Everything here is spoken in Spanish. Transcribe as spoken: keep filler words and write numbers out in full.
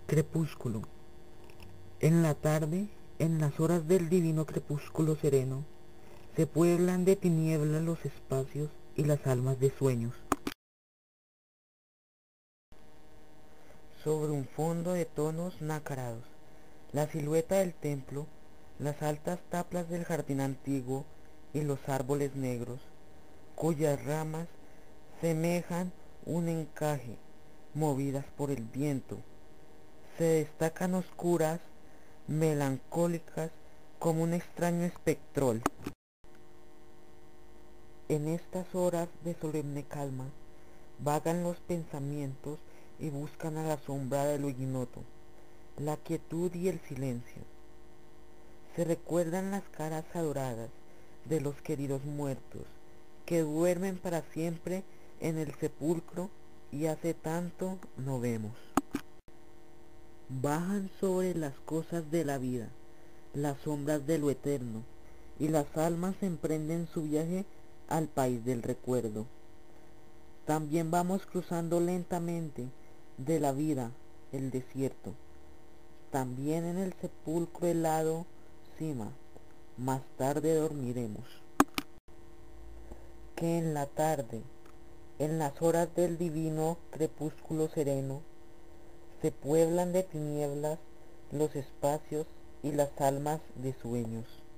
Crepúsculo. En la tarde, en las horas del divino crepúsculo sereno, se pueblan de tinieblas los espacios y las almas de sueños. Sobre un fondo de tonos nacarados, la silueta del templo, las altas taplas del jardín antiguo y los árboles negros, cuyas ramas semejan un encaje, movidas por el viento, se destacan oscuras, melancólicas, como un extraño espectrol. En estas horas de solemne calma, vagan los pensamientos y buscan a la sombra de lo ignoto, la quietud y el silencio. Se recuerdan las caras adoradas de los queridos muertos, que duermen para siempre en el sepulcro y hace tanto no vemos. Bajan sobre las cosas de la vida, las sombras de lo eterno, y las almas emprenden su viaje al país del recuerdo. También vamos cruzando lentamente de la vida el desierto. También en el sepulcro helado cima, más tarde dormiremos. Que en la tarde, en las horas del divino crepúsculo sereno, se pueblan de tinieblas los espacios y las almas de sueños.